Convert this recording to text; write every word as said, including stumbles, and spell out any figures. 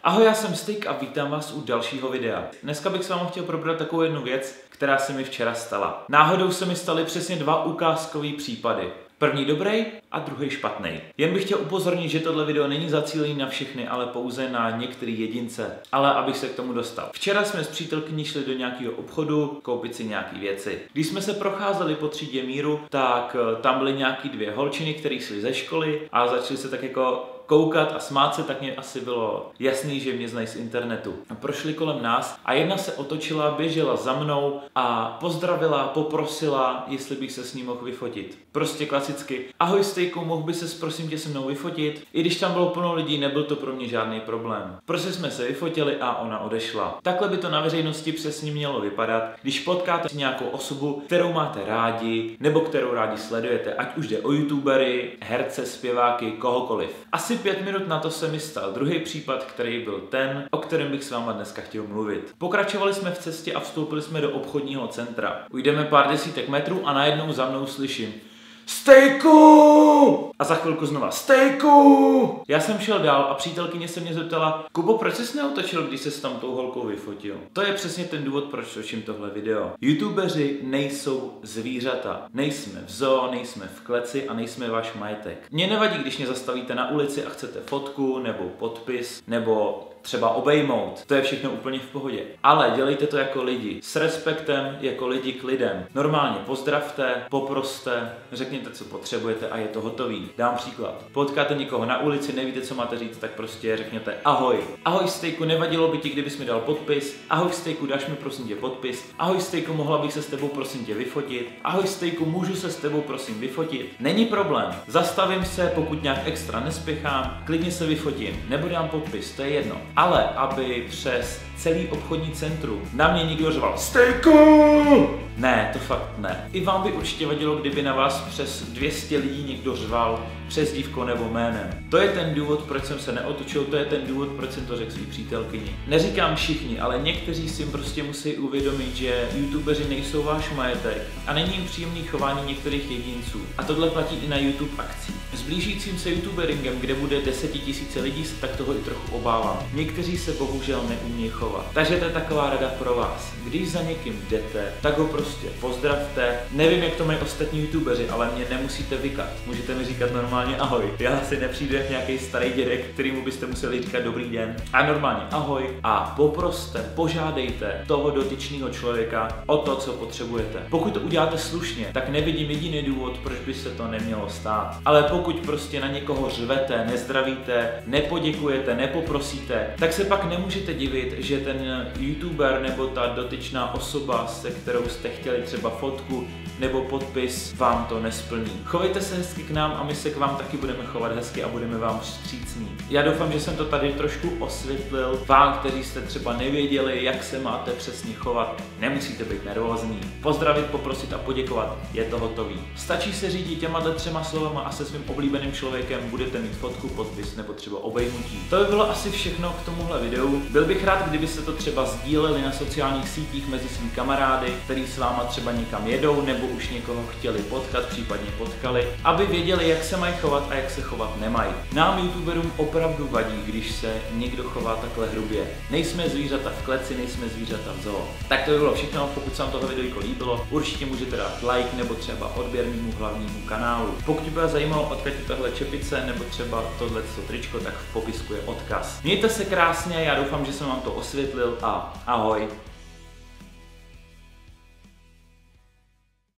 Ahoj, já jsem Styk a vítám vás u dalšího videa. Dneska bych s vámi chtěl probrat takovou jednu věc, která se mi včera stala. Náhodou se mi staly přesně dva ukázkový případy. První dobrý a druhý špatný. Jen bych chtěl upozornit, že tohle video není zacílené na všechny, ale pouze na některé jedince. Ale abych se k tomu dostal. Včera jsme s přítelkyní šli do nějakého obchodu koupit si nějaké věci. Když jsme se procházeli po třídě Míru, tak tam byly nějaký dvě holčiny, které šly ze školy a začaly se tak jako koukat a smát se, tak mě asi bylo jasný, že mě znají z internetu. Prošli kolem nás a jedna se otočila, běžela za mnou a pozdravila, poprosila, jestli bych se s ní mohl vyfotit. Prostě klasicky. Ahoj Stejku, mohl by ses prosím tě se mnou vyfotit? I když tam bylo plno lidí, nebyl to pro mě žádný problém. Prostě jsme se vyfotili a ona odešla. Takhle by to na veřejnosti přesně mělo vypadat, když potkáte nějakou osobu, kterou máte rádi, nebo kterou rádi sledujete, ať už jde o youtubery, herce, zpěváky, kohokoliv. Asi pět minut na to se mi stal druhý případ, který byl ten, o kterém bych s váma dneska chtěl mluvit. Pokračovali jsme v cestě a vstoupili jsme do obchodního centra. Ujdeme pár desítek metrů a najednou za mnou slyším Stejku! A za chvilku znova Stejku! Já jsem šel dál a přítelkyně se mě zeptala, Kubo, proč jsi neotočil, když se s tam tou holkou vyfotil? To je přesně ten důvod, proč točím tohle video. YouTubeři nejsou zvířata. Nejsme v zoo, nejsme v kleci a nejsme váš majetek. Mně nevadí, když mě zastavíte na ulici a chcete fotku nebo podpis nebo třeba obejmout. To je všechno úplně v pohodě. Ale dělejte to jako lidi. S respektem, jako lidi k lidem. Normálně pozdravte, poproste, řekněte, co potřebujete a je to hotový. Dám příklad. Potkáte někoho na ulici, nevíte, co máte říct, tak prostě řekněte ahoj. Ahoj Stejku, nevadilo by ti, kdybys mi dal podpis. Ahoj Stejku, dáš mi prosím tě podpis. Ahoj Stejku, mohla bych se s tebou prosím tě vyfotit. Ahoj Stejku, můžu se s tebou prosím vyfotit. Není problém. Zastavím se, pokud nějak extra nespěchám, klidně se vyfotím, nebo dám podpis, to je jedno. Ale aby přes celý obchodní centrum na mě někdo řval Stejku! Ne, to fakt ne. I vám by určitě vadilo, kdyby na vás přes dvě stě lidí někdo řval přezdívkou nebo jménem. To je ten důvod, proč jsem se neotočil, to je ten důvod, proč jsem to řekl svý přítelkyni. Neříkám všichni, ale někteří si prostě musí uvědomit, že youtubeři nejsou váš majetek a není jim příjemný chování některých jedinců. A tohle platí i na YouTube akcí. S blížícím se youtuberingem, kde bude desetitisíce lidí, se tak toho i trochu obávám. Někteří se bohužel neumí chovat. Takže to je taková rada pro vás. Když za někým jdete, tak ho prostě pozdravte. Nevím, jak to mají ostatní youtubeři, ale mě nemusíte vykat. Můžete mi říkat normálně ahoj. Já si nepřijdu jak nějaký starý dědek, kterýmu byste museli říkat dobrý den. A normálně ahoj a poproste, požádejte toho dotyčného člověka o to, co potřebujete. Pokud to uděláte slušně, tak nevidím jediný důvod, proč by se to nemělo stát. Ale pokud prostě na někoho řvete, nezdravíte, nepoděkujete, nepoprosíte, tak se pak nemůžete divit, že ten youtuber nebo ta dotyčná osoba, se kterou jste chtěli třeba fotku nebo podpis, vám to nesplní. Chovejte se hezky k nám a my se k vám taky budeme chovat hezky a budeme vám vstřícní. Já doufám, že jsem to tady trošku osvětlil. Vám, kteří jste třeba nevěděli, jak se máte přesně chovat, nemusíte být nervózní. Pozdravit, poprosit a poděkovat, je to hotový. Stačí se řídit těma třema slovama a se svým oblíbeným člověkem budete mít fotku, podpis nebo třeba obejmutí. To by bylo asi všechno k tomuhle videu. Byl bych rád, kdybyste to třeba sdíleli na sociálních sítích mezi svými kamarády, který s váma třeba někam jedou nebo už někoho chtěli potkat, případně potkali, aby věděli, jak se mají chovat a jak se chovat nemají. Nám youtuberům opravdu vadí, když se někdo chová takhle hrubě. Nejsme zvířata v kleci, nejsme zvířata v zoo. Tak to by bylo všechno. Pokud se vám tohle video líbilo, určitě můžete dát like nebo třeba odběr mému hlavnímu kanálu. Pokud by vás zajímalo, odkud je tahle čepice nebo třeba tohle tričko, tak v popisku je odkaz. Mějte se krásně, já doufám, že jsem vám to osvětlil a ahoj.